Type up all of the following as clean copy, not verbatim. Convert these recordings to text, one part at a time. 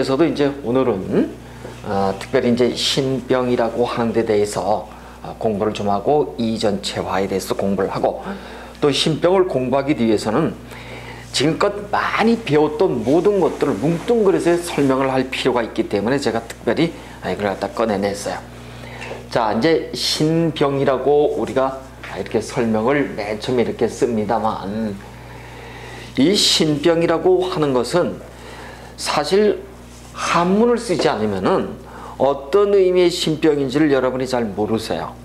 그래서도 이제 오늘은 특별히 이제 신병이라고 하는 데 대해서 공부를 좀 하고 이전체화에 대해서 공부를 하고 또 신병을 공부하기 위해서는 지금껏 많이 배웠던 모든 것들을 뭉뚱그려서 설명을 할 필요가 있기 때문에 제가 특별히 이걸 갖다 꺼내냈어요. 자, 이제 신병이라고 우리가 이렇게 설명을 맨 처음에 이렇게 씁니다만, 이 신병이라고 하는 것은 사실 한문을 쓰지 않으면은 어떤 의미의 신병인지를 여러분이 잘 모르세요.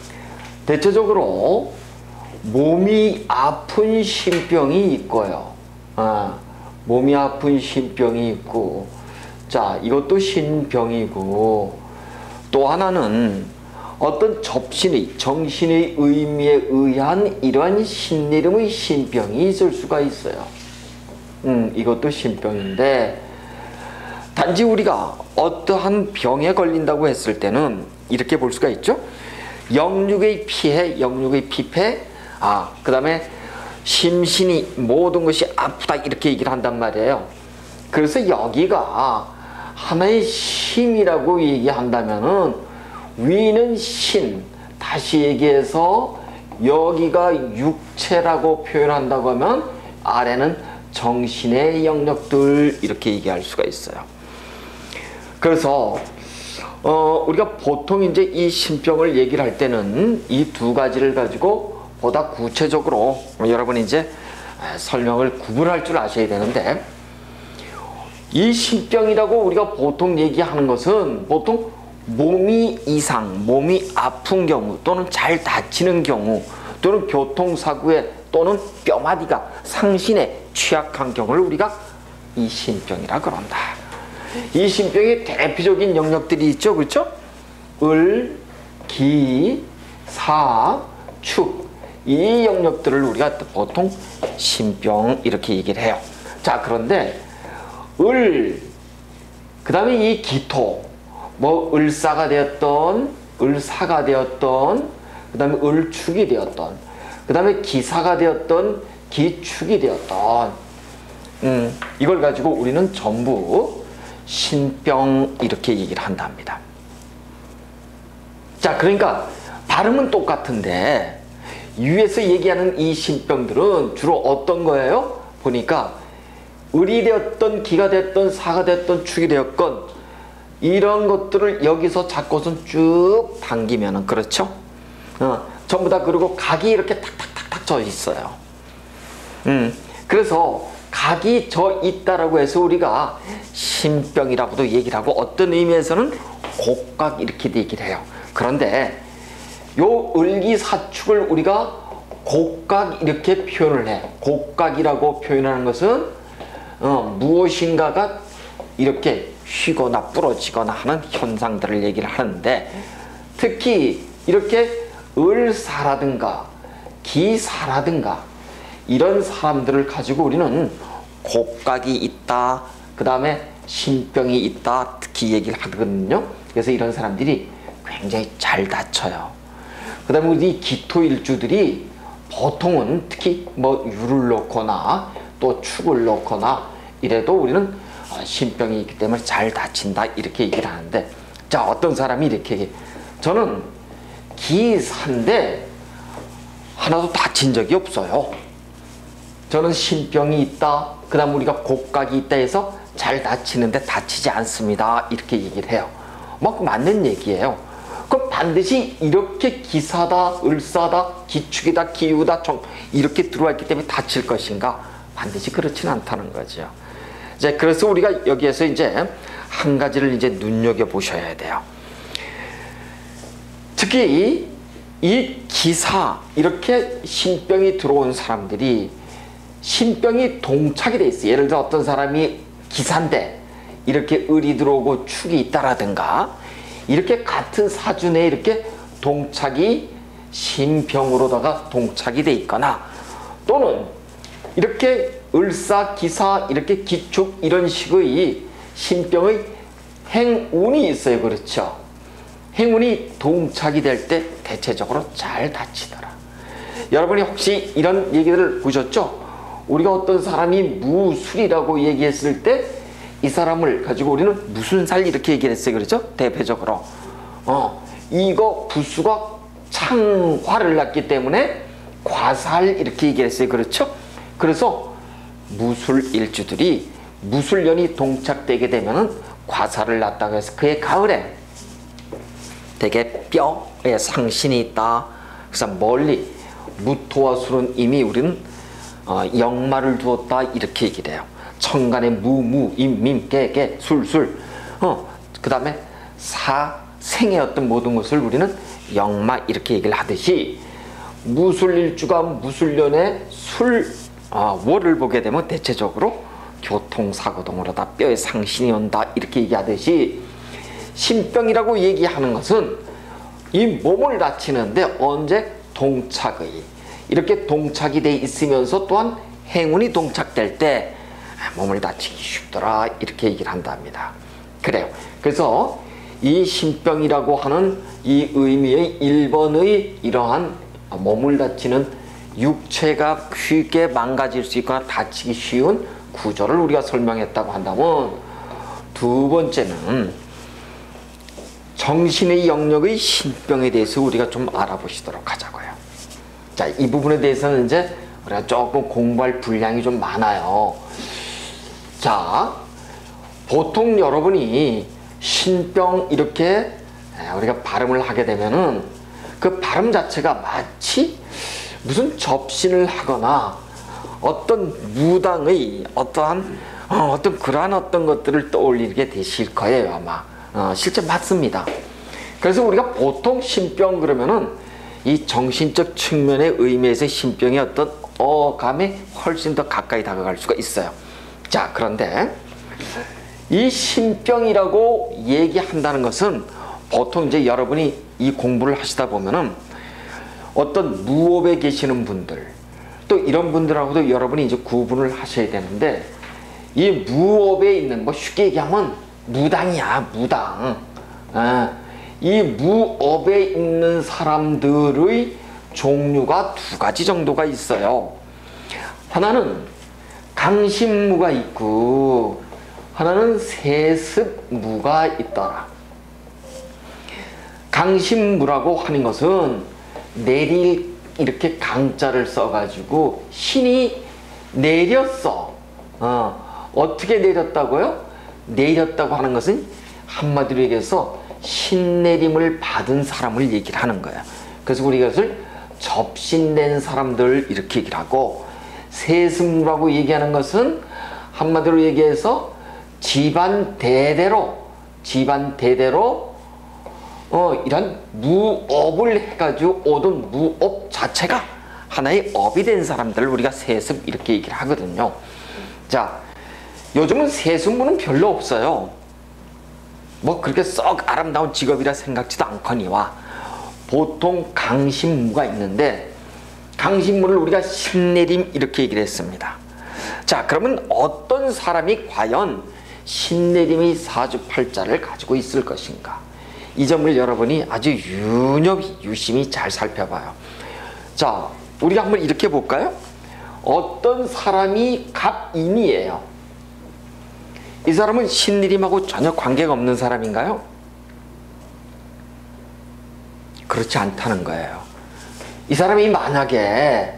대체적으로 몸이 아픈 신병이 있고요. 몸이 아픈 신병이 있고, 자, 이것도 신병이고, 또 하나는 어떤 접신의, 정신의 의미에 의한 이러한 신이름의 신병이 있을 수가 있어요. 이것도 신병인데, 단지 우리가 어떠한 병에 걸린다고 했을 때는 이렇게 볼 수가 있죠. 영육의 피해, 영육의 피폐, 그 다음에 심신이 모든 것이 아프다 이렇게 얘기를 한단 말이에요. 그래서 여기가 하나의 심이라고 얘기한다면은 위는 신, 다시 얘기해서 여기가 육체라고 표현한다고 하면 아래는 정신의 영역들 이렇게 얘기할 수가 있어요. 그래서 우리가 보통 이제 이 신병을 얘기를 할 때는 이 두 가지를 가지고 보다 구체적으로 여러분이 이제 설명을 구분할 줄 아셔야 되는데, 이 신병이라고 우리가 보통 얘기하는 것은 보통 몸이 이상, 몸이 아픈 경우 또는 잘 다치는 경우 또는 교통사고에 또는 뼈마디가 상신에 취약한 경우를 우리가 이 신병이라 그런다. 이 신병의 대표적인 영역들이 있죠, 그렇죠? 을, 기, 사, 축, 이 영역들을 우리가 보통 신병 이렇게 얘기를 해요. 자, 그런데 을, 그 다음에 이 기토, 뭐 을사가 되었던, 을사가 되었던, 그 다음에 을축이 되었던, 그 다음에 기사가 되었던, 기축이 되었던, 이걸 가지고 우리는 전부 신병 이렇게 얘기를 한답니다. 자, 그러니까 발음은 똑같은데 위에서 얘기하는 이 신병들은 주로 어떤 거예요? 보니까 을이 되었던, 기가 되었던, 사가 되었던, 축이 되었건 이런 것들을 여기서 잡고선 쭉 당기면은, 그렇죠? 전부 다, 그리고 각이 이렇게 탁탁탁탁 져 있어요. 그래서 각이 져 있다라고 해서 우리가 신병이라고도 얘기를 하고 어떤 의미에서는 곡각 이렇게 얘기를 해요. 그런데 요 을기사축을 우리가 곡각 이렇게 표현을 해. 곡각이라고 표현하는 것은 무엇인가가 이렇게 휘거나 부러지거나 하는 현상들을 얘기를 하는데, 특히 이렇게 을사라든가 기사라든가 이런 사람들을 가지고 우리는 곡각이 있다, 그 다음에 신병이 있다, 특히 얘기를 하거든요. 그래서 이런 사람들이 굉장히 잘 다쳐요. 그 다음에 우리 기토일주들이 보통은 특히 뭐 유를 놓거나 또 축을 놓거나 이래도 우리는 신병이 있기 때문에 잘 다친다 이렇게 얘기를 하는데, 자, 어떤 사람이 이렇게 얘기해. 저는 기사인데 하나도 다친 적이 없어요. 저는 신병이 있다, 그 다음 우리가 곡각이 있다 해서 잘 다치는데 다치지 않습니다 이렇게 얘기를 해요. 막 맞는 얘기예요. 그럼 반드시 이렇게 기사다, 을사다, 기축이다, 기유다, 이렇게 들어와 있기 때문에 다칠 것인가? 반드시 그렇지는 않다는 거죠. 이제 그래서 우리가 여기에서 이제 한 가지를 이제 눈여겨 보셔야 돼요. 특히 이 기사, 이렇게 신병이 들어온 사람들이 신병이 동착이 돼 있어요. 예를 들어 어떤 사람이 기사인데 이렇게 을이 들어오고 축이 있다라든가 이렇게 같은 사주내에 이렇게 동착이 신병으로다가 동착이 돼 있거나, 또는 이렇게 을사, 기사, 이렇게 기축 이런 식의 신병의 행운이 있어요. 그렇죠? 행운이 동착이 될 때 대체적으로 잘 다치더라. 여러분이 혹시 이런 얘기들을 보셨죠? 우리가 어떤 사람이 무술이라고 얘기했을 때 이 사람을 가지고 우리는 무슨 살 이렇게 얘기를 했어요. 그렇죠? 대표적으로. 이거 부수가 창화를 났기 때문에 과살 이렇게 얘기를 했어요. 그렇죠? 그래서 무술일주들이 무술년이 동착되게 되면은 과살을 났다고 해서 그의 가을에 되게 뼈에 상신이 있다. 그래서 멀리 무토와 술은 이미 우리는 역마를 두었다 이렇게 얘기를 해요. 천간에 무, 임, 민, 개, 술. 그 다음에 생의 어떤 모든 것을 우리는 역마 이렇게 얘기를 하듯이 무술일주가 무술년에 월을 보게 되면 대체적으로 교통사고 등으로 다 뼈에 상신이 온다 이렇게 얘기하듯이 신병이라고 얘기하는 것은 이 몸을 다치는데 언제 동착의 이렇게 동착이 돼 있으면서 또한 행운이 동착될 때 몸을 다치기 쉽더라 이렇게 얘기를 한답니다. 그래요. 그래서 이 신병이라고 하는 이 의미의 1번의 이러한 몸을 다치는 육체가 쉽게 망가질 수 있거나 다치기 쉬운 구조를 우리가 설명했다고 한다면, 두 번째는 정신의 영역의 신병에 대해서 우리가 좀 알아보시도록 하자고요. 자, 이 부분에 대해서는 이제 우리가 조금 공부할 분량이 좀 많아요. 자, 보통 여러분이 신병 이렇게 우리가 발음을 하게 되면은 그 발음 자체가 마치 무슨 접신을 하거나 어떤 무당의 어떤 그러한 어떤 것들을 떠올리게 되실 거예요, 아마. 실제 맞습니다. 그래서 우리가 보통 신병 그러면은 이 정신적 측면의 의미에서 신병의 어떤 어감에 훨씬 더 가까이 다가갈 수가 있어요. 자, 그런데 이 신병이라고 얘기한다는 것은 보통 이제 여러분이 이 공부를 하시다 보면은 어떤 무업에 계시는 분들 또 이런 분들하고도 여러분이 이제 구분을 하셔야 되는데, 이 무업에 있는, 뭐 쉽게 얘기하면 무당이야, 무당. 이 무업에 있는 사람들의 종류가 두 가지 정도가 있어요. 하나는 강신무가 있고 하나는 세습무가 있더라. 강신무라고 하는 것은 내릴 이렇게 강자를 써가지고 신이 내렸어. 어떻게 내렸다고요? 내렸다고 하는 것은 한마디로 얘기해서 신내림을 받은 사람을 얘기를 하는 거야. 그래서 우리가 이것을 접신된 사람들 이렇게 얘기를 하고, 세습무라고 얘기하는 것은 한마디로 얘기해서 집안 대대로 이런 무업을 해가지고 오던 무업 자체가 하나의 업이 된 사람들을 우리가 세습 이렇게 얘기를 하거든요. 자, 요즘은 세습무는 별로 없어요. 뭐 그렇게 썩 아름다운 직업이라 생각지도 않거니와 보통 강신무가 있는데, 강신무를 우리가 신내림 이렇게 얘기를 했습니다. 자, 그러면 어떤 사람이 과연 신내림의 사주팔자를 가지고 있을 것인가? 이 점을 여러분이 아주 유심히 잘 살펴봐요. 자, 우리가 한번 이렇게 볼까요? 어떤 사람이 갑인이에요. 이 사람은 신내림하고 전혀 관계가 없는 사람인가요? 그렇지 않다는 거예요. 이 사람이 만약에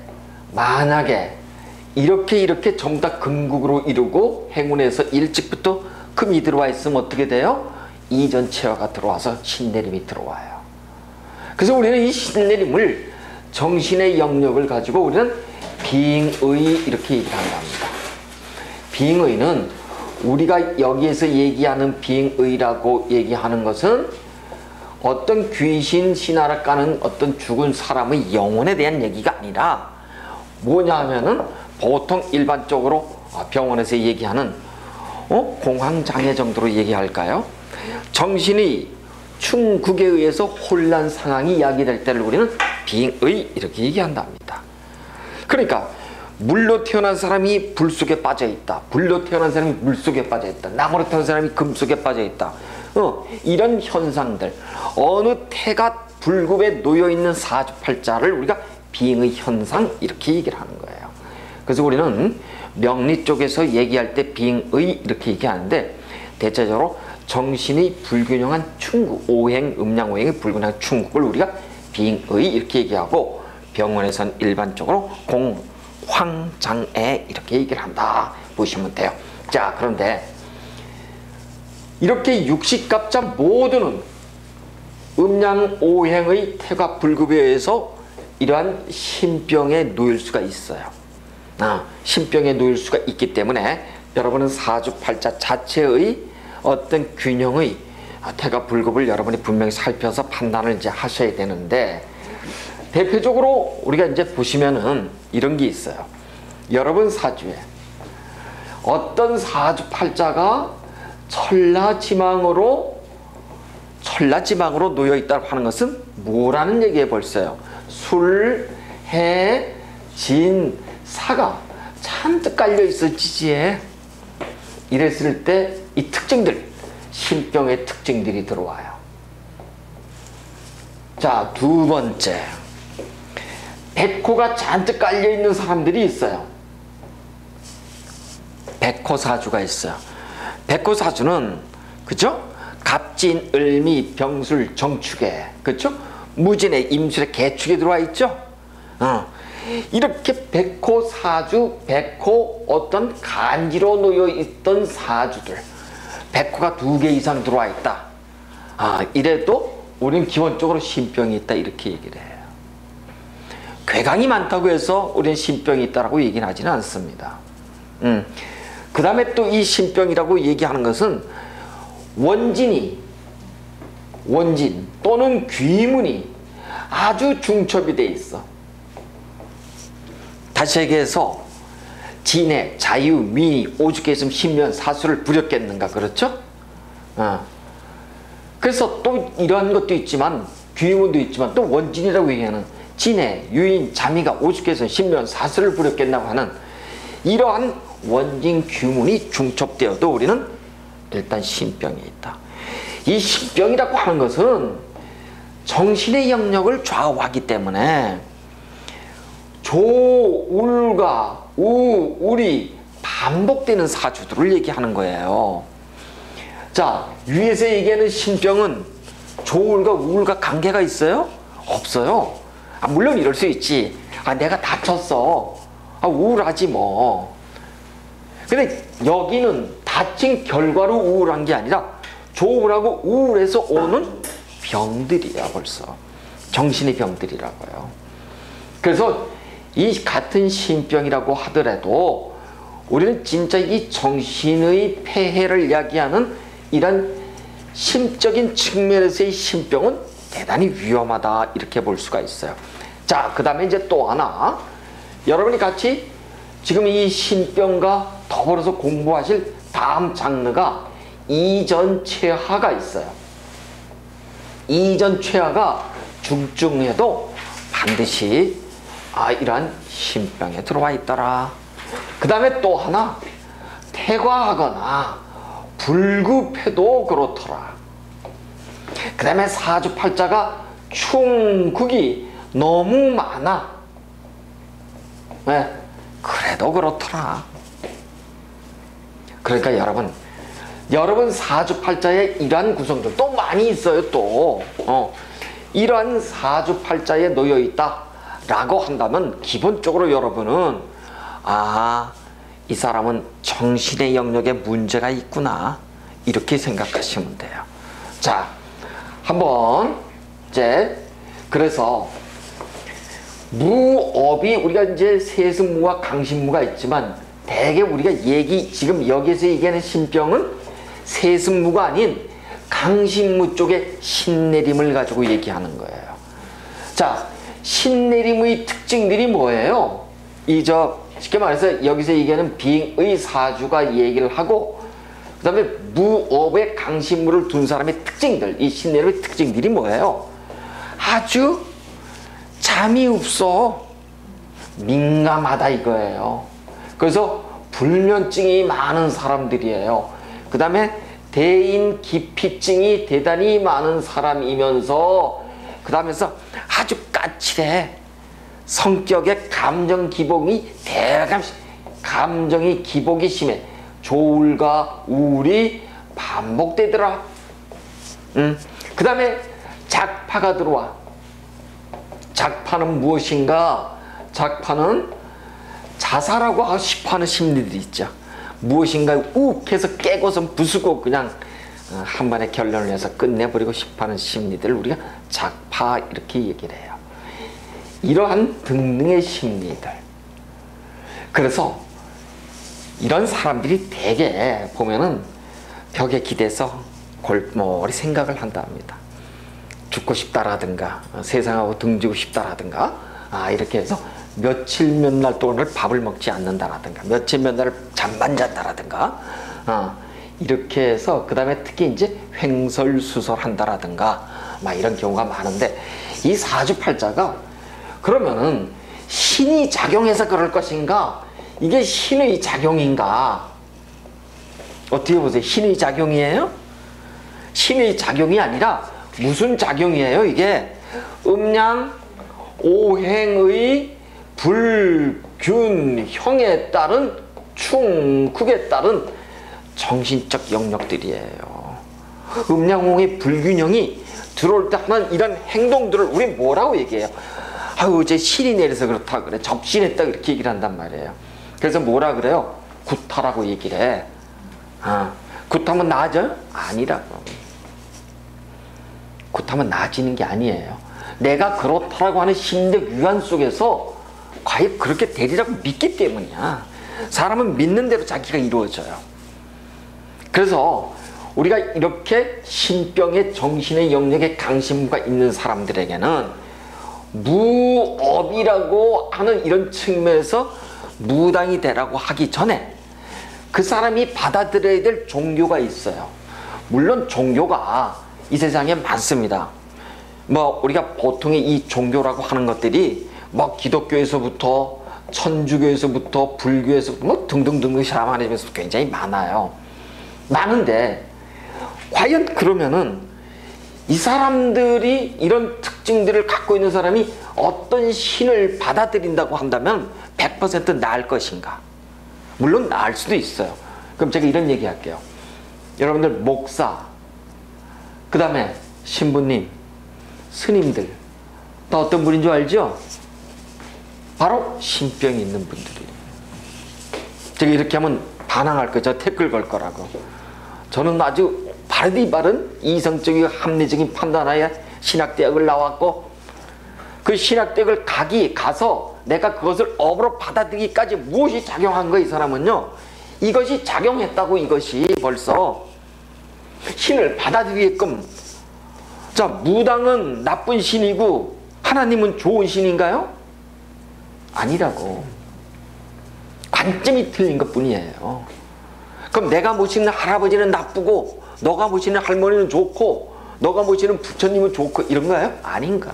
이렇게 전부 다 금국으로 이루고 행운에서 일찍부터 금이 들어와 있으면 어떻게 돼요? 이전체화가 들어와서 신내림이 들어와요. 그래서 우리는 이 신내림을, 정신의 영역을 가지고 우리는 빙의 이렇게 얘기를 한답니다. 빙의는 우리가 여기에서 얘기하는 빙의라고 얘기하는 것은 어떤 귀신 신하라 까는 어떤 죽은 사람의 영혼에 대한 얘기가 아니라 뭐냐 하면은 보통 일반적으로 병원에서 얘기하는 공황장애 정도로 얘기할까요? 정신이 충국에 의해서 혼란 상황이 야기될 때를 우리는 빙의 이렇게 얘기한답니다. 그러니까 물로 태어난 사람이 불 속에 빠져 있다, 불로 태어난 사람이 물 속에 빠져 있다, 나무로 태어난 사람이 금 속에 빠져 있다, 이런 현상들, 어느 태가 불급에 놓여 있는 사주팔자를 우리가 빙의 현상 이렇게 얘기를 하는 거예요. 그래서 우리는 명리 쪽에서 얘기할 때 빙의 이렇게 얘기하는데, 대체적으로 정신이 불균형한 충국, 오행, 음양오행의 불균형한 충국을 우리가 빙의 이렇게 얘기하고, 병원에선 일반적으로 공황장애 이렇게 얘기를 한다 보시면 돼요. 자, 그런데 이렇게 육식갑자 모두는 음양오행의 태가 불급에 의해서 이러한 신병에 놓일 수가 있어요. 신병에 놓일 수가 있기 때문에 여러분은 사주팔자 자체의 어떤 균형의 태가 불급을 여러분이 분명히 살펴서 판단을 이제 하셔야 되는데, 대표적으로 우리가 이제 보시면은 이런 게 있어요. 여러분 사주에 어떤 사주팔자가 천라지망으로 놓여 있다고 하는 것은 뭐라는 얘기에 벌써요. 술, 해, 진, 사가 잔뜩 깔려 있어 지지에. 이랬을 때 이 특징들, 신병의 특징들이 들어와요. 자, 두 번째, 백호가 잔뜩 깔려 있는 사람들이 있어요. 백호사주가 있어요. 백호사주는 그죠? 갑진, 을미, 병술, 정축에, 그죠? 무진에, 임술에, 개축에 들어와 있죠. 이렇게 백호사주, 백호 어떤 간지로 놓여 있던 사주들, 백호가 2개 이상 들어와 있다. 이래도 우리는 기본적으로 신병이 있다 이렇게 얘기를 해요. 괴강이 많다고 해서 우리는 신병이 있다라고 얘기는 하지는 않습니다. 그 다음에 또 이 신병이라고 얘기하는 것은 원진 또는 귀문이 아주 중첩이 돼 있어. 다시 얘기해서 진해, 자유, 민이 오죽해 있으면 신면 사수를 부렸겠는가, 그렇죠? 그래서 또 이러한 것도 있지만, 귀문도 있지만, 또 원진이라고 얘기하는 진해, 유인, 자미가 오죽해 있으면 신면 사수를 부렸겠나고 하는 이러한 원진, 귀문이 중첩되어도 우리는 일단 신병이 있다. 이 신병이라고 하는 것은 정신의 영역을 좌우하기 때문에 조, 울과 우, 울이 반복되는 사주들을 얘기하는 거예요. 자, 위에서 얘기하는 신병은 조울과 우울과 관계가 있어요? 없어요. 물론 이럴 수 있지. 내가 다쳤어. 우울하지 뭐. 근데 여기는 다친 결과로 우울한 게 아니라 조울하고 우울해서 오는 병들이야 벌써. 정신의 병들이라고요. 그래서 이 같은 신병이라고 하더라도 우리는 진짜 이 정신의 폐해를 이야기하는 이런 심적인 측면에서의 신병은 대단히 위험하다 이렇게 볼 수가 있어요. 자, 그 다음에 이제 또 하나, 여러분이 같이 지금 이 신병과 더불어서 공부하실 다음 장르가 이전최하가 있어요. 이전최하가 중증해도 반드시 이러한 신병에 들어와 있더라. 그 다음에 또 하나, 태과하거나 불급해도 그렇더라. 그 다음에 사주팔자가 충국이 너무 많아. 네, 그래도 그렇더라. 그러니까 여러분 사주팔자에 이러한 구성들 또 많이 있어요. 또 이러한 사주팔자에 놓여있다 라고 한다면 기본적으로 여러분은 이 사람은 정신의 영역에 문제가 있구나 이렇게 생각하시면 돼요. 자, 한번 이제 그래서 무업이 우리가 이제 세승무와 강신무가 있지만 대개 우리가 지금 여기서 얘기하는 신병은 세승무가 아닌 강신무 쪽의 신내림을 가지고 얘기하는 거예요. 자, 신내림의 특징들이 뭐예요? 쉽게 말해서 여기서 얘기하는 빙의 사주가 얘기를 하고, 그 다음에 무업의 강신무를 둔 사람의 특징들, 이 신내림의 특징들이 뭐예요? 아주 잠이 없어. 민감하다 이거예요. 그래서 불면증이 많은 사람들이에요. 그 다음에 대인 기피증이 대단히 많은 사람이면서 그 다음에서 아주 까칠해. 성격의 감정 기복이 대강 감정이 기복이 심해. 조울과 우울이 반복되더라. 그 다음에 작파가 들어와. 작파는 무엇인가? 작파는 자살하고 하고 싶어하는 심리들이 있죠. 무엇인가 욱 해서 깨고서 부수고 그냥 한 번에 결론을 내서 끝내버리고 싶어하는 심리들을 우리가 작파 이렇게 얘기를 해요. 이러한 등등의 심리들. 그래서 이런 사람들이 대개 보면은 벽에 기대서 골머리 생각을 한다 합니다. 죽고 싶다라든가 세상하고 등지고 싶다라든가 이렇게 해서 며칠 몇 날 동안을 밥을 먹지 않는다라든가 며칠 몇 날을 잠만 잤다라든가 이렇게 해서 그 다음에 특히 이제 횡설수설한다라든가 막 이런 경우가 많은데, 이 사주팔자가 그러면은 신이 작용해서 그럴 것인가? 이게 신의 작용인가? 어떻게 보세요? 신의 작용이에요? 신의 작용이 아니라 무슨 작용이에요? 이게 음양 오행의 불균형에 따른 충국에 따른 정신적 영역들이에요. 음양오행의 불균형이 들어올 때 하는 이런 행동들을 우리 뭐라고 얘기해요? 아유, 이제 신이 내려서 그렇다 그래. 접신했다 그렇게 얘기를 한단 말이에요. 그래서 뭐라 그래요? 구타라고 얘기를 해. 굿하면 나아져요? 아니라고. 굿하면 나아지는 게 아니에요. 내가 그렇다라고 하는 심리적 유한 속에서 과연 그렇게 되리라고 믿기 때문이야. 사람은 믿는 대로 자기가 이루어져요. 그래서 우리가 이렇게 신병의 정신의 영역에 강심무가 있는 사람들에게는 무업이라고 하는 이런 측면에서 무당이 되라고 하기 전에 그 사람이 받아들여야 될 종교가 있어요. 물론 종교가 이 세상에 많습니다. 뭐 우리가 보통의 이 종교라고 하는 것들이 뭐 기독교에서부터 천주교에서부터 불교에서부터 뭐 등등등 샤머니즘에서 굉장히 많아요. 많은데 과연 그러면은 이 사람들이 이런 특징들을 갖고 있는 사람이 어떤 신을 받아들인다고 한다면 100% 나을 것인가? 물론 나을 수도 있어요. 그럼 제가 이런 얘기 할게요. 여러분들 목사, 그 다음에 신부님, 스님들 다 어떤 분인 줄 알죠? 바로 신병이 있는 분들이에요. 제가 이렇게 하면 반항할 거예요. 저 댓글 걸 거라고. 저는 아주 바르디 바른 이성적이고 합리적인 판단하에 신학대학을 나왔고, 그 신학대학을 가서 내가 그것을 업으로 받아들이기까지 무엇이 작용한 거야? 이 사람은요, 이것이 작용했다고. 이것이 벌써 신을 받아들이게끔. 자, 무당은 나쁜 신이고 하나님은 좋은 신인가요? 아니라고. 관점이 틀린 것 뿐이에요. 그럼 내가 모시는 할아버지는 나쁘고 너가 모시는 할머니는 좋고 너가 모시는 부처님은 좋고 이런 거예요? 아닌가.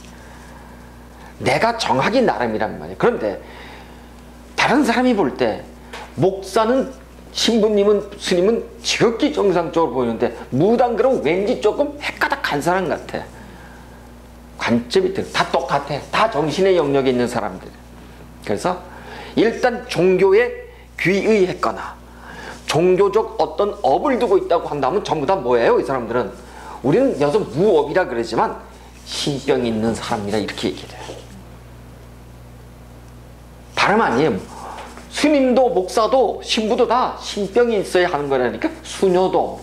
내가 정하기 나름이란 말이에요. 그런데 다른 사람이 볼 때 목사는, 신부님은, 스님은 지극히 정상적으로 보이는데 무당 그럼 왠지 조금 헷가닥한 사람 같아. 관점이 다 똑같아. 다 정신의 영역에 있는 사람들. 그래서 일단 종교에 귀의했거나 종교적 어떤 업을 두고 있다고 한다면 전부 다 뭐예요? 이 사람들은 우리는 여기서 무업이라 그러지만 신병이 있는 사람이라 이렇게 얘기를 해요. 다름 아니에요. 스님도 목사도 신부도 다 신병이 있어야 하는 거라니까. 수녀도.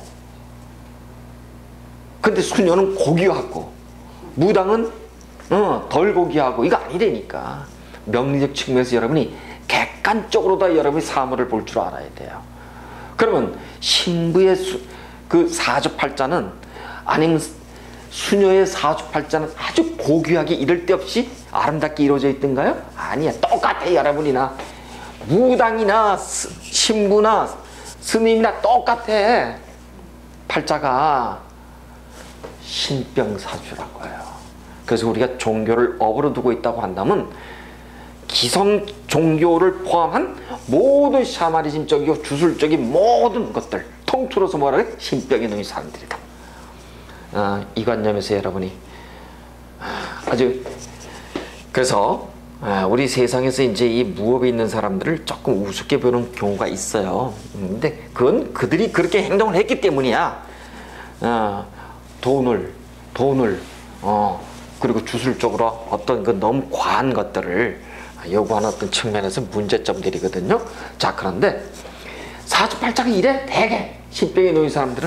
근데 수녀는 고귀하고 무당은 덜 고귀하고 이거 아니라니까. 명리적 측면에서 여러분이 객관적으로 다 여러분이 사물을 볼 줄 알아야 돼요. 그러면 신부의 그 사주팔자는, 아니면 수녀의 사주팔자는 아주 고귀하게 이럴 데 없이 아름답게 이루어져 있던가요? 아니야. 똑같아. 여러분이나 무당이나 신부나 스님이나 똑같아. 팔자가 신병사주라고 해요. 그래서 우리가 종교를 업으로 두고 있다고 한다면 기성 종교를 포함한 모든 샤머니즘적이고 주술적인 모든 것들 통틀어서 뭐라 그래? 신병이 있는 사람들이다. 이 관념에서 여러분이 아주, 그래서 우리 세상에서 이제 이 무업에 있는 사람들을 조금 우습게 보는 경우가 있어요. 근데 그건 그들이 그렇게 행동을 했기 때문이야. 돈을 그리고 주술적으로 어떤 그 너무 과한 것들을 요구하는 어떤 측면에서 문제점들이거든요. 자, 그런데 사주팔자가 이래 대개 신병에 놓인 사람들은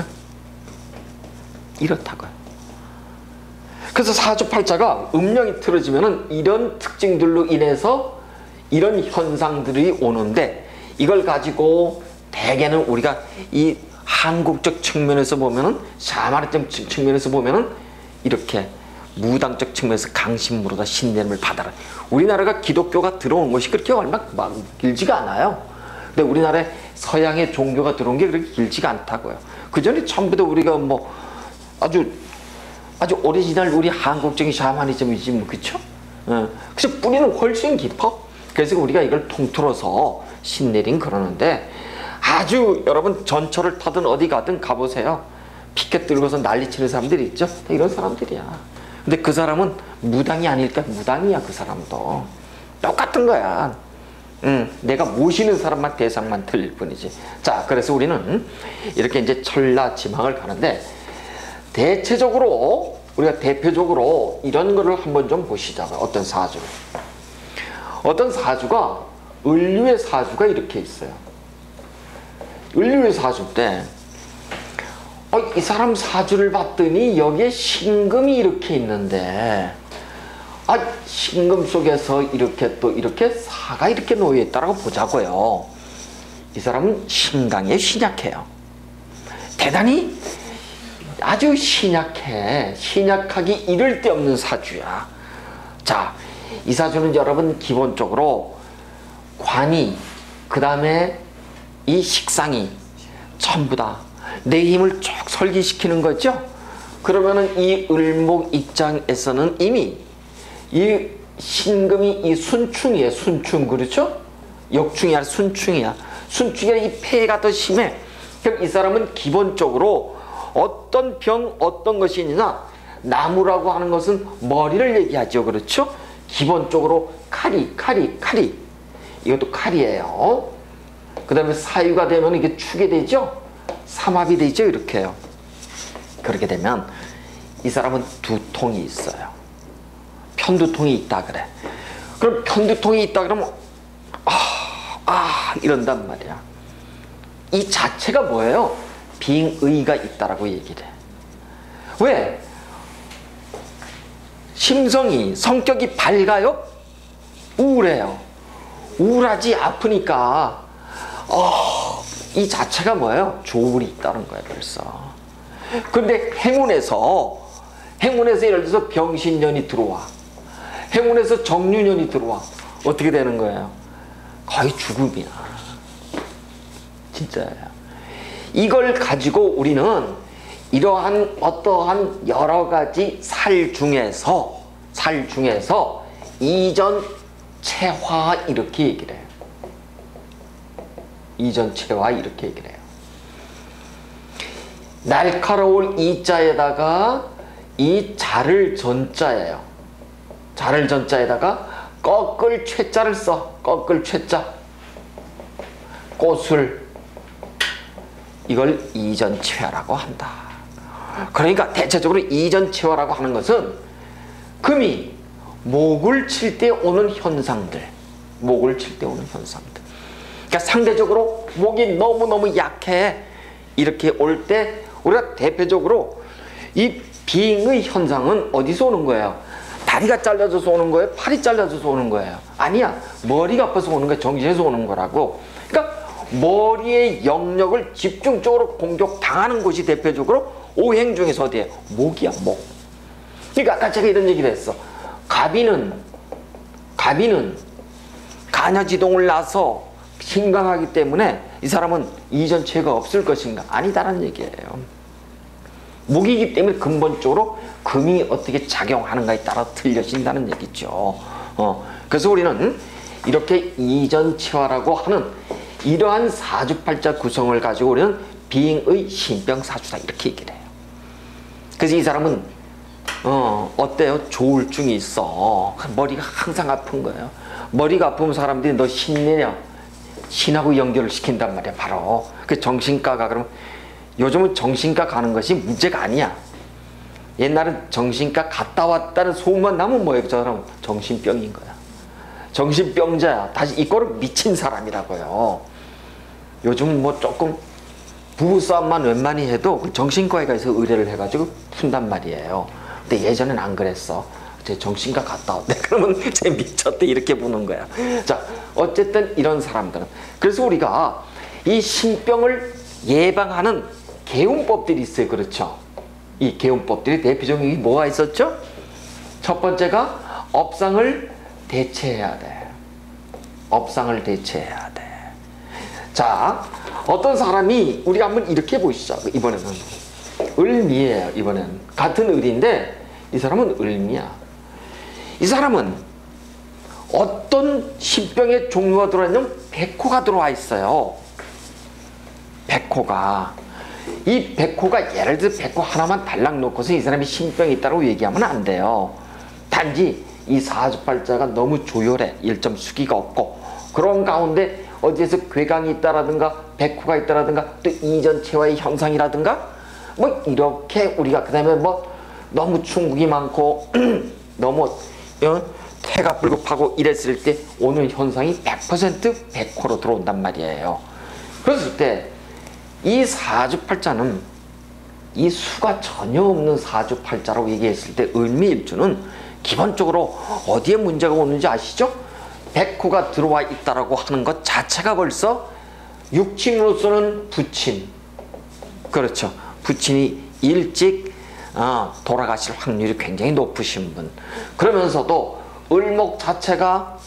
이렇다고요. 그래서 사주팔자가 음령이 틀어지면은 이런 특징들로 인해서 이런 현상들이 오는데, 이걸 가지고 대개는 우리가 이 한국적 측면에서 보면은, 샤머니즘 측면에서 보면은 이렇게 무당적 측면에서 강신무로다 신내림을 받아라. 우리나라가 기독교가 들어온 것이 그렇게 얼마 막 길지가 않아요. 근데 우리나라에 서양의 종교가 들어온 게 그렇게 길지가 않다고요. 그 전에 전부 다 우리가 뭐 아주 오리지널 우리 한국적인 샤머니즘이지 뭐, 그쵸? 그래서 뿌리는 훨씬 깊어. 그래서 우리가 이걸 통틀어서 신내림 그러는데, 아주 여러분 전철을 타든 어디 가든 가보세요. 피켓 들고서 난리치는 사람들이 있죠. 이런 사람들이야. 근데 그 사람은 무당이 아닐까? 무당이야, 그 사람도. 똑같은 거야. 내가 모시는 사람만 대상만 틀릴 뿐이지. 자, 그래서 우리는 이렇게 이제 천라지망을 가는데, 대체적으로 우리가 대표적으로 이런 거를 한번 좀 보시자고요. 어떤 사주를. 어떤 사주가, 을류의 사주가 이렇게 있어요. 을류의 사주 때 이 사람 사주를 봤더니 여기에 신금이 이렇게 있는데, 신금 속에서 이렇게 또 이렇게 사가 이렇게 놓여 있다라고 보자고요. 이 사람은 신강에 신약해요. 대단히 아주 신약하기 이를 데 없는 사주야. 자, 이 사주는 여러분 기본적으로 관이, 그 다음에 이 식상이 전부 다 내 힘을 쭉 설기시키는 거죠. 그러면은 이 을목 입장에서는 이미 이 신금이 이 순충이에요. 순충, 그렇죠? 역충이 아니라 순충이야. 순충이라 이 폐가 더 심해. 그럼 이 사람은 기본적으로 어떤 병, 어떤 것이 있느냐, 나무라고 하는 것은 머리를 얘기하죠. 그렇죠? 기본적으로 칼이 이것도 칼이에요. 그 다음에 사유가 되면 이게 축이 되죠. 삼합이 되죠. 이렇게요. 그렇게 되면 이 사람은 두통이 있어요. 편두통이 있다 그래. 그럼 편두통이 있다 그러면 이런단 말이야. 이 자체가 뭐예요? 빙의가 있다라고 얘기를 해. 왜? 심성이, 성격이 밝아요? 우울해요. 우울하지, 아프니까 이 자체가 뭐예요? 조울이 있다는 거예요. 벌써. 근데 행운에서 예를 들어서 병신년이 들어와, 행운에서 정유년이 들어와, 어떻게 되는 거예요? 거의 죽음이야. 진짜예요. 이걸 가지고 우리는 이러한 어떠한 여러 가지 살 중에서 이전 체화 이렇게 얘기를 해요. 이전 체화 이렇게 얘기를 해요. 날카로울 이자에다가 이 자를 전자예요. 자를 전자에다가 꺾을 최자를 써. 꺾을 최자. 꽃을, 이걸 이전체화라고 한다. 그러니까 대체적으로 이전체화라고 하는 것은 금이 목을 칠 때 오는 현상들, 그러니까 상대적으로 목이 너무너무 약해. 이렇게 올 때 우리가 대표적으로 이 빙의 현상은 어디서 오는 거예요? 다리가 잘라져서 오는 거예요? 팔이 잘라져서 오는 거예요? 아니야. 머리가 아파서 오는 거야. 정신에서 오는 거라고. 그러니까 머리의 영역을 집중적으로 공격당하는 곳이 대표적으로 오행 중에서 어디에? 목이야, 목. 그러니까 아까 제가 이런 얘기를 했어. 가비는 간여지동을 나서 신강하기 때문에 이 사람은 이전체가 없을 것인가? 아니다라는 얘기예요. 목이기 때문에 근본적으로 금이 어떻게 작용하는가에 따라 틀려진다는 얘기죠. 그래서 우리는 이렇게 이전체화라고 하는 이러한 사주팔자 구성을 가지고 우리는 빙의 신병사주다 이렇게 얘기를 해요. 그래서 이 사람은 어때요? 조울증이 있어. 머리가 항상 아픈 거예요. 머리가 아프면 사람들이 너 신내냐? 신하고 연결을 시킨단 말이야. 바로 그 정신과가. 그러면 요즘은 정신과 가는 것이 문제가 아니야. 옛날은 정신과 갔다 왔다는 소문만 나면 뭐예요? 저 사람은 정신병인 거야. 정신병자야. 다시 이거를 미친 사람이라고요. 요즘 뭐 조금 부부싸움만 웬만히 해도 정신과에 가서 의뢰를 해가지고 푼단 말이에요. 근데 예전엔 안 그랬어. 제 정신과 갔다 왔대. 그러면 쟤 미쳤대. 이렇게 보는 거야. 자, 어쨌든 이런 사람들은. 그래서 우리가 이 신병을 예방하는 개운법들이 있어요. 그렇죠? 이 개운법들이 대표적인 뭐가 있었죠? 첫 번째가 업상을 대체해야 돼. 업상을 대체해야 돼. 자, 어떤 사람이 우리가 한번 이렇게 보시죠. 이번에는 을미예요. 이번엔 같은 을인데 이 사람은 을미야. 이 사람은 어떤 신병의 종류가 들어왔냐면 백호가 들어와 있어요. 백호가. 이 백호가 예를 들어 백호 하나만 달랑 놓고서 이 사람이 신병이 있다고 얘기하면 안 돼요. 단지 이 사주팔자가 너무 조열해. 일점 수기가 없고 그런 가운데 어디에서 괴강이 있다라든가 백호가 있다라든가 또 이전체와의 현상이라든가 뭐 이렇게 우리가 그 다음에 뭐 너무 충국이 많고 너무 태가 불급하고 이랬을 때 오는 현상이 100% 백호로 들어온단 말이에요. 그랬을 때 이 사주팔자는 이 수가 전혀 없는 사주팔자라고 얘기했을 때 을미일주는 기본적으로 어디에 문제가 오는지 아시죠? 백호가 들어와 있다라고 하는 것 자체가 벌써 육친으로서는 부친. 그렇죠. 부친이 일찍 돌아가실 확률이 굉장히 높으신 분. 그러면서도 을목 자체가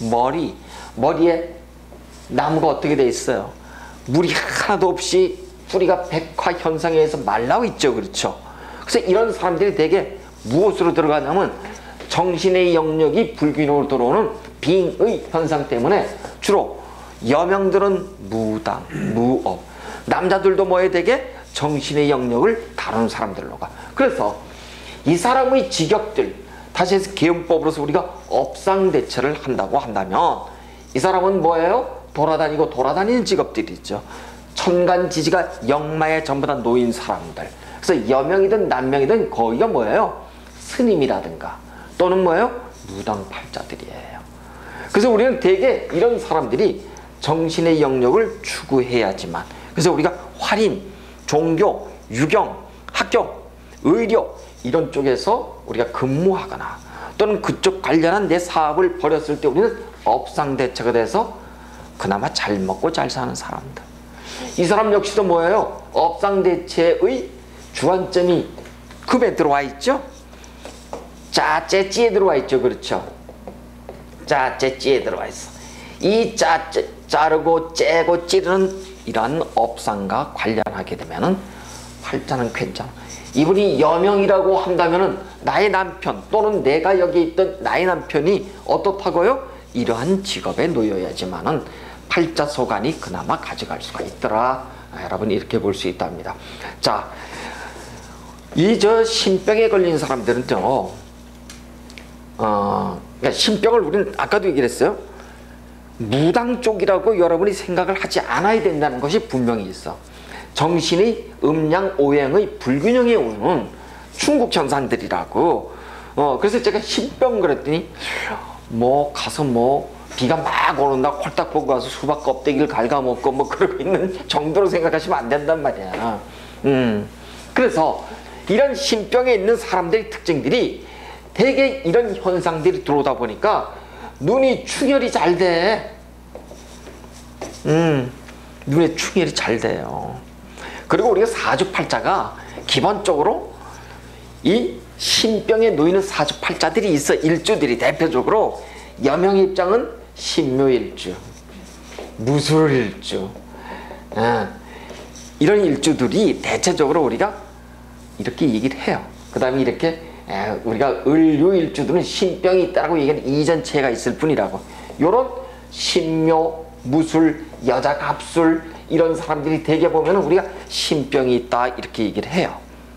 머리에 나무가 어떻게 돼 있어요? 물이 하나도 없이 뿌리가 백화 현상에 의해서 말라와 있죠. 그렇죠. 그래서 이런 사람들이 대개 무엇으로 들어가냐면 정신의 영역이 불균형으로 들어오는 빙의 현상 때문에 주로 여명들은 무당, 무업, 남자들도 뭐에 되게 정신의 영역을 다루는 사람들로 가. 그래서 이 사람의 직역들, 다시 해서 개운법으로서 우리가 업상대처를 한다고 한다면 이 사람은 뭐예요? 돌아다니는 직업들이 있죠. 천간지지가 역마에 전부 다 놓인 사람들. 그래서 여명이든 남명이든 거기가 뭐예요? 스님이라든가 또는 뭐예요? 무당팔자들이에요. 그래서 우리는 대개 이런 사람들이 정신의 영역을 추구해야지만, 그래서 우리가 활인, 종교, 유경, 학교, 의료 이런 쪽에서 우리가 근무하거나 또는 그쪽 관련한 내 사업을 벌였을 때 우리는 업상대처가 돼서 그나마 잘 먹고 잘 사는 사람들. 이 사람 역시도 뭐예요? 업상대체의 주안점이 급에 들어와 있죠? 짜째찌에 들어와 있죠. 그렇죠? 짜째찌에 들어와 있어. 이 자르고 째고 찌르는 이러한 업상과 관련하게 되면은 팔자는 괜찮아. 이분이 여명이라고 한다면은 나의 남편 또는 내가 여기 있던 나의 남편이 어떻다고요? 이러한 직업에 놓여야지만은 팔자 소관이 그나마 가져갈 수가 있더라. 여러분 이렇게 볼 수 있답니다. 자, 이 신병에 걸린 사람들은요, 그러니까 신병을 우리는 아까도 얘기를 했어요. 무당 쪽이라고 여러분이 생각을 하지 않아야 된다는 것이 분명히 있어. 정신의 음양 오행의 불균형에 오는 충국 현상들이라고. 그래서 제가 신병 그랬더니 뭐 가서 뭐 비가 막 오는다 홀딱 보고 가서 수박 껍데기를 갉아먹고 뭐 그러고 있는 정도로 생각하시면 안 된단 말이야. 그래서 이런 신병에 있는 사람들의 특징들이 대개 이런 현상들이 들어오다 보니까 눈이 충혈이 잘 돼. 눈에 충혈이 잘 돼요. 그리고 우리가 사주팔자가 기본적으로 이 신병에 놓이는 사주팔자들이 있어. 일주들이 대표적으로 여명 입장은 신묘일주, 무술일주, 이런 일주들이 대체적으로 우리가 이렇게 얘기를 해요. 그 다음에 이렇게 우리가 을유일주들은 신병이 있다고 얘기하는 이전체가 있을 뿐이라고. 요런 신묘, 무술, 여자 갑술 이런 사람들이 대개 보면 우리가 신병이 있다 이렇게 얘기를 해요.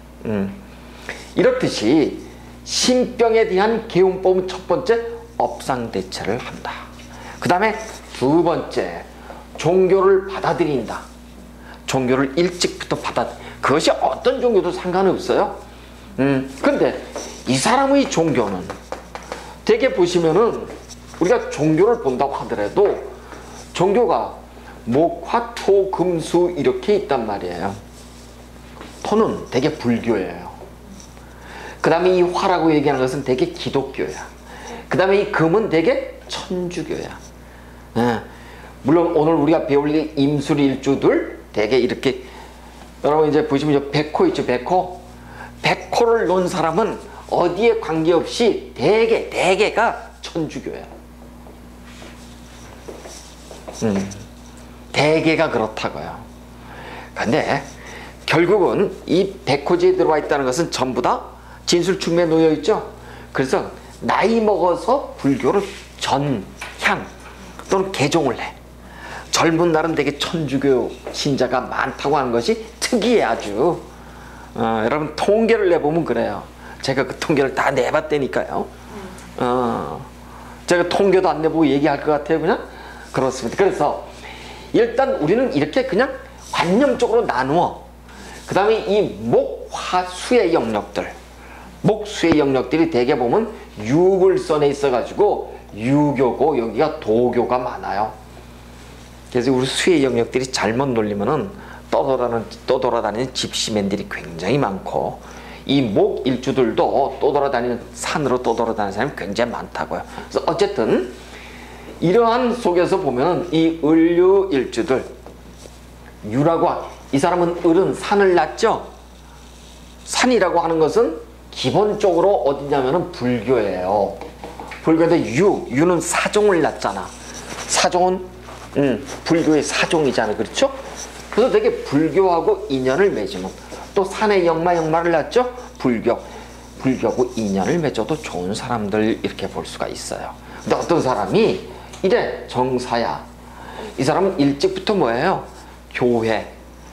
이렇듯이 신병에 대한 개운법은 첫 번째 업상대처를 한다. 그 다음에 두 번째, 종교를 받아들인다. 종교를 일찍부터 그것이 어떤 종교도 상관없어요. 근데 이 사람의 종교는 되게 보시면은 우리가 종교를 본다고 하더라도 종교가 목, 화, 토, 금, 수 이렇게 있단 말이에요. 토는 되게 불교예요. 그 다음에 이 화라고 얘기하는 것은 되게 기독교야. 그 다음에 이 금은 되게 천주교야. 물론 오늘 우리가 배울 이 임술일주들 되게 이렇게, 여러분 이제 보시면 백호 있죠, 백호. 백호를 놓은 사람은 어디에 관계없이 대개가 천주교야. 대개가 그렇다고요. 근데 결국은 이 백호지에 들어와 있다는 것은 전부 다 진술충매에 놓여 있죠. 그래서 나이 먹어서 불교를 전향 또는 개종을 해. 젊은 날은 되게 천주교 신자가 많다고 하는 것이 특이해 아주. 여러분 통계를 내보면 그래요. 제가 그 통계를 다 내봤다니까요. 제가 통계도 안 내보고 얘기할 것 같아요 그냥? 그렇습니다. 그래서 일단 우리는 이렇게 그냥 관념적으로 나누어 그 다음에 이 목, 화, 수의 영역들, 목, 수의 영역들이 대개 보면 육을선에 있어가지고 유교고 여기가 도교가 많아요. 그래서 우리 수의 영역들이 잘못 놀리면은 떠돌아다니는 집시맨들이 굉장히 많고 이 목 일주들도 떠돌아다니는 산으로 떠돌아다니는 사람이 굉장히 많다고요. 그래서 어쨌든 이러한 속에서 보면 이 을류 일주들 유라고 이 사람은 을은 산을 낳죠. 산이라고 하는 것은 기본적으로 어디냐면은 불교예요. 불교인데 유는 사종을 낳잖아. 사종은 불교의 사종이잖아. 그렇죠? 그래서 되게 불교하고 인연을 맺으면 또 산의 역마를 낳죠. 불교하고 인연을 맺어도 좋은 사람들 이렇게 볼 수가 있어요. 근데 어떤 사람이 이래 정사야. 이 사람은 일찍부터 뭐예요? 교회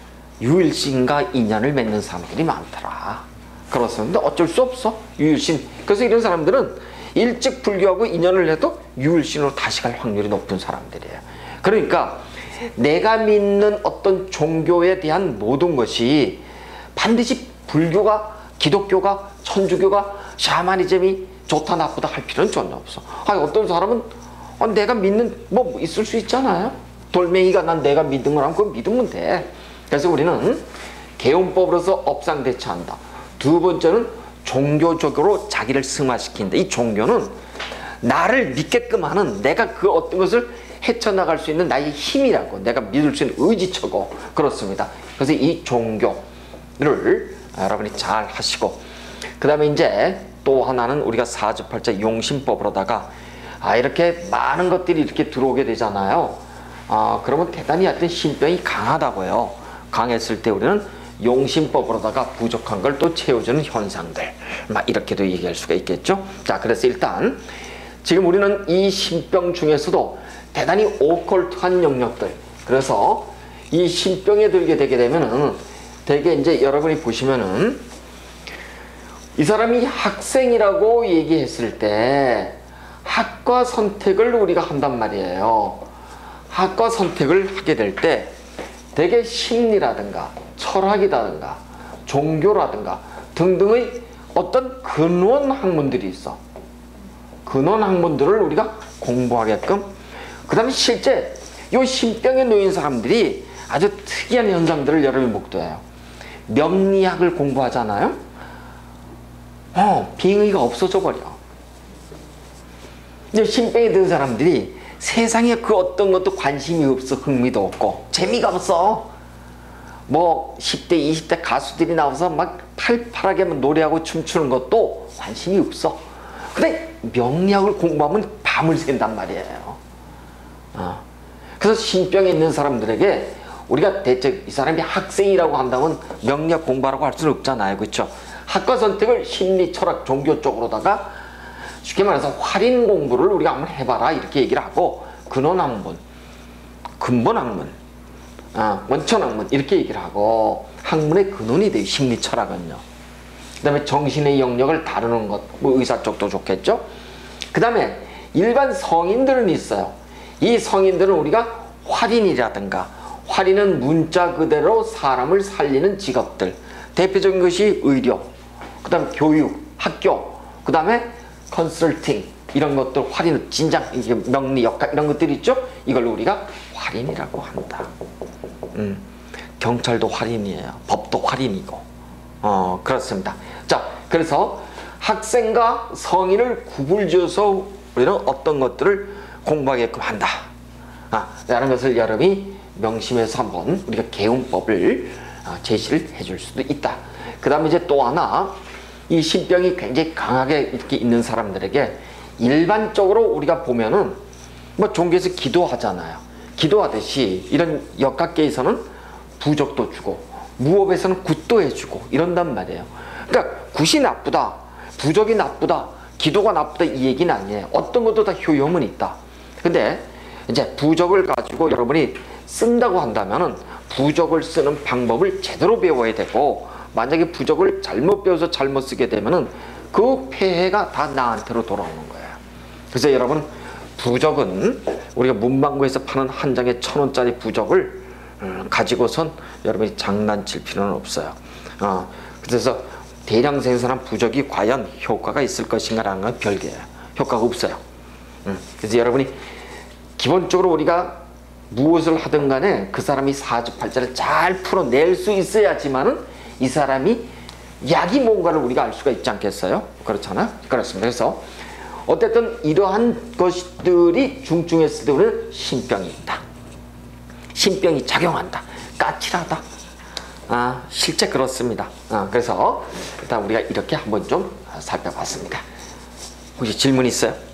유일신과 인연을 맺는 사람들이 많더라. 그렇습니다. 어쩔 수 없어. 유일신. 그래서 이런 사람들은 일찍 불교하고 인연을 해도 유일신으로 다시 갈 확률이 높은 사람들이에요. 그러니까 내가 믿는 어떤 종교에 대한 모든 것이 반드시 불교가, 기독교가, 천주교가, 샤머니즘이 좋다 나쁘다 할 필요는 전혀 없어. 어떤 사람은 내가 믿는 뭐 있을 수 있잖아요. 돌멩이가 난 내가 믿는 거라면 그거 믿으면 돼. 그래서 우리는 개운법으로서 업상대처한다. 두 번째는 종교적으로 자기를 승화시킨다. 이 종교는 나를 믿게끔 하는, 내가 그 어떤 것을 헤쳐나갈 수 있는 나의 힘이라고, 내가 믿을 수 있는 의지처고 그렇습니다. 그래서 이 종교를 여러분이 잘 하시고, 그 다음에 이제 또 하나는 우리가 사주팔자 용신법으로다가 이렇게 많은 것들이 이렇게 들어오게 되잖아요. 그러면 대단히 하여튼 신병이 강하다고요. 강했을 때 우리는 용신법으로다가 부족한 걸 또 채워주는 현상들, 막 이렇게도 얘기할 수가 있겠죠. 자, 그래서 일단 지금 우리는 이 신병 중에서도 대단히 오컬트한 영역들, 그래서 이 신병에 들게 되게 되면은 되게 이제 여러분이 보시면은 이 사람이 학생이라고 얘기했을 때 학과 선택을 우리가 한단 말이에요. 학과 선택을 하게 될 때 되게 심리라든가 철학이라든가 종교라든가 등등의 어떤 근원 학문들이 있어. 근원 학문들을 우리가 공부하게끔, 그 다음에 실제 이 신병에 놓인 사람들이 아주 특이한 현상들을 여러분이 목도해요. 명리학을 공부하잖아요. 빙의가 없어져 버려. 근데 신병에 든 사람들이 세상에 그 어떤 것도 관심이 없어. 흥미도 없고 재미가 없어. 뭐 10대 20대 가수들이 나와서 막 팔팔하게 노래하고 춤추는 것도 관심이 없어. 근데 명리학을 공부하면 밤을 샌단 말이에요. 그래서 신병에 있는 사람들에게 우리가 대체 이 사람이 학생이라고 한다면 명리학 공부하라고 할 수는 없잖아요. 그렇죠? 학과 선택을 심리, 철학, 종교 쪽으로다가 쉽게 말해서 활인 공부를 우리가 한번 해봐라 이렇게 얘기를 하고, 근원학문, 근본학문, 원천학문 이렇게 얘기를 하고, 학문의 근원이 돼요. 심리, 철학은요. 그 다음에 정신의 영역을 다루는 것, 뭐 의사 쪽도 좋겠죠. 그 다음에 일반 성인들은 있어요. 이 성인들은 우리가 활인이라든가, 활인은 문자 그대로 사람을 살리는 직업들, 대표적인 것이 의료, 그 다음에 교육, 학교, 그 다음에 컨설팅, 이런 것들, 활인, 진작, 이게 명리, 역할, 이런 것들이 있죠? 이걸 우리가 활인이라고 한다. 경찰도 활인이에요. 법도 활인이고. 그렇습니다. 자, 그래서 학생과 성인을 구분지어서 우리는 어떤 것들을 공부하게끔 한다. 라는 것을 여러분이 명심해서 한번 우리가 개운법을 제시를 해줄 수도 있다. 그 다음에 이제 또 하나, 이 신병이 굉장히 강하게 이렇게 있는 사람들에게 일반적으로 우리가 보면은 뭐 종교에서 기도하잖아요. 기도하듯이 이런 역학계에서는 부적도 주고 무업에서는 굿도 해주고 이런단 말이에요. 그러니까 굿이 나쁘다, 부적이 나쁘다, 기도가 나쁘다 이 얘기는 아니에요. 어떤 것도 다 효용은 있다. 근데 이제 부적을 가지고 여러분이 쓴다고 한다면은 부적을 쓰는 방법을 제대로 배워야 되고, 만약에 부적을 잘못 배워서 잘못 쓰게 되면은 그 폐해가 다 나한테로 돌아오는 거예요. 그래서 여러분, 부적은 우리가 문방구에서 파는 한 장에 1,000원짜리 부적을 가지고선 여러분이 장난칠 필요는 없어요. 그래서 대량 생산한 부적이 과연 효과가 있을 것인가라는 건 별개예요. 효과가 없어요. 그래서 여러분이 기본적으로 우리가 무엇을 하든 간에 그 사람이 사주팔자를 잘 풀어낼 수 있어야지만은 이 사람이 약이 뭔가를 우리가 알 수가 있지 않겠어요? 그렇잖아요? 그렇습니다. 그래서 어쨌든 이러한 것들이 중증했을 때 우리는 신병이 있다. 신병이 작용한다. 까칠하다. 실제 그렇습니다. 그래서 일단 우리가 이렇게 한번 좀 살펴봤습니다. 혹시 질문 있어요?